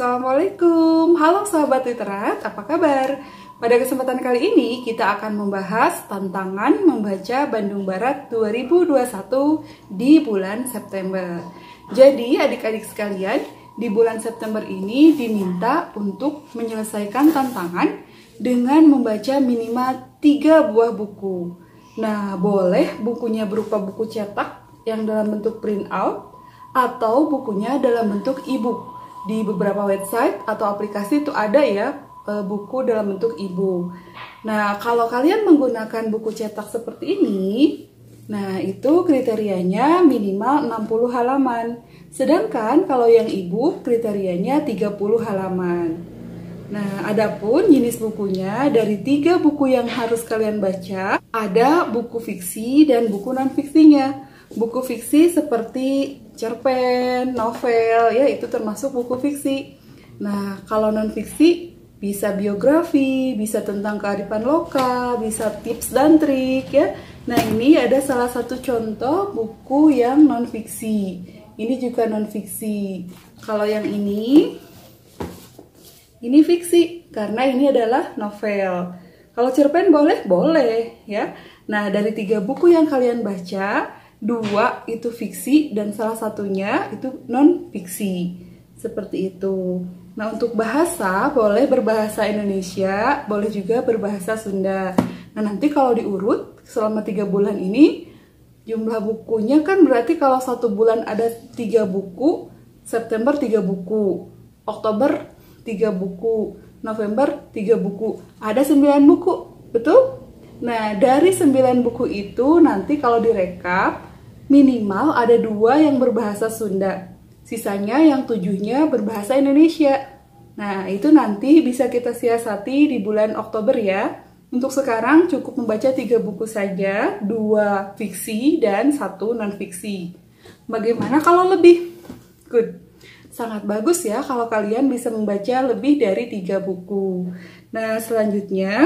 Assalamualaikum, halo sahabat literat, apa kabar? Pada kesempatan kali ini kita akan membahas tantangan membaca Bandung Barat 2021 di bulan September. Jadi adik-adik sekalian, di bulan September ini diminta untuk menyelesaikan tantangan dengan membaca minimal 3 buah buku. Nah, boleh bukunya berupa buku cetak yang dalam bentuk print out atau bukunya dalam bentuk e-book. Di beberapa website atau aplikasi itu ada ya buku dalam bentuk e-book. Nah, kalau kalian menggunakan buku cetak seperti ini, nah itu kriterianya minimal 60 halaman. Sedangkan kalau yang e-book kriterianya 30 halaman. Nah, adapun jenis bukunya dari 3 buku yang harus kalian baca, ada buku fiksi dan buku non-fiksinya. Buku fiksi seperti cerpen, novel, ya itu termasuk buku fiksi. Nah, kalau non-fiksi bisa biografi, bisa tentang kearifan lokal, bisa tips dan trik ya. Nah, ini ada salah satu contoh buku yang non-fiksi. Ini juga non-fiksi. Kalau yang ini fiksi karena ini adalah novel. Kalau cerpen boleh? Boleh ya. Nah, dari 3 buku yang kalian baca, 2 itu fiksi dan salah satunya itu non-fiksi. Seperti itu. Nah, untuk bahasa boleh berbahasa Indonesia, boleh juga berbahasa Sunda. Nah, nanti kalau diurut selama 3 bulan ini, jumlah bukunya kan berarti kalau 1 bulan ada 3 buku, September 3 buku, Oktober 3 buku, November 3 buku. Ada 9 buku, betul? Nah, dari 9 buku itu nanti kalau direkap, minimal ada 2 yang berbahasa Sunda. Sisanya yang 7-nya berbahasa Indonesia. Nah, itu nanti bisa kita siasati di bulan Oktober ya. Untuk sekarang cukup membaca 3 buku saja, 2 fiksi dan 1 non-fiksi. Bagaimana kalau lebih? Good. Sangat bagus ya kalau kalian bisa membaca lebih dari 3 buku. Nah, selanjutnya,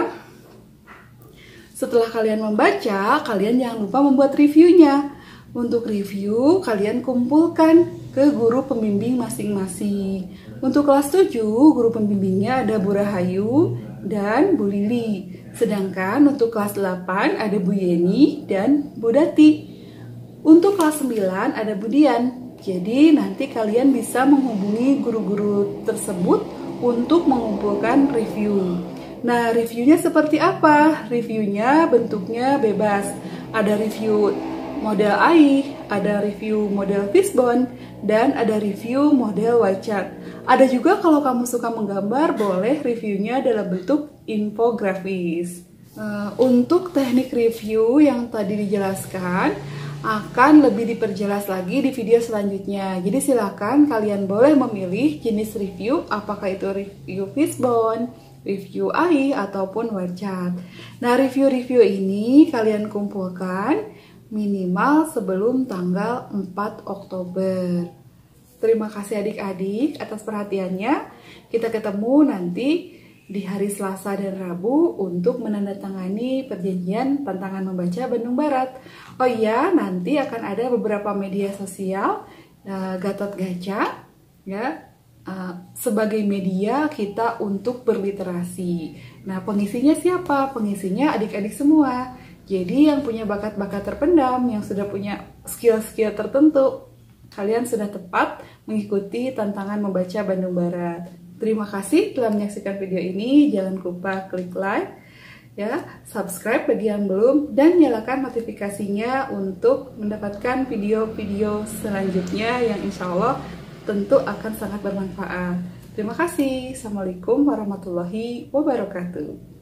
setelah kalian membaca, kalian jangan lupa membuat reviewnya. Untuk review, kalian kumpulkan ke guru pembimbing masing-masing. Untuk kelas 7, guru pembimbingnya ada Bu Rahayu dan Bu Lili. Sedangkan untuk kelas 8 ada Bu Yeni dan Bu Dati. Untuk kelas 9 ada Bu Dian. Jadi nanti kalian bisa menghubungi guru-guru tersebut untuk mengumpulkan review. Nah, reviewnya seperti apa? Reviewnya bentuknya bebas. Ada review model AI, ada review model Fishbone, dan ada review model Whitechart. Ada juga kalau kamu suka menggambar, boleh reviewnya dalam bentuk infografis. Untuk teknik review yang tadi dijelaskan, akan lebih diperjelas lagi di video selanjutnya. Jadi silakan kalian boleh memilih jenis review, apakah itu review Fishbone, review AI, ataupun Whitechart. Nah, review-review ini kalian kumpulkan minimal sebelum tanggal 4 Oktober. Terima kasih adik-adik atas perhatiannya. Kita ketemu nanti di hari Selasa dan Rabu untuk menandatangani perjanjian tantangan membaca Bandung Barat. Oh iya, nanti akan ada beberapa media sosial Gatot-Kaca ya, sebagai media kita untuk berliterasi. Nah, pengisinya siapa? Pengisinya adik-adik semua. Jadi yang punya bakat-bakat terpendam, yang sudah punya skill-skill tertentu, kalian sudah tepat mengikuti tantangan membaca Bandung Barat. Terima kasih telah menyaksikan video ini. Jangan lupa klik like, ya, subscribe bagi yang belum, dan nyalakan notifikasinya untuk mendapatkan video-video selanjutnya yang insya Allah tentu akan sangat bermanfaat. Terima kasih. Assalamualaikum warahmatullahi wabarakatuh.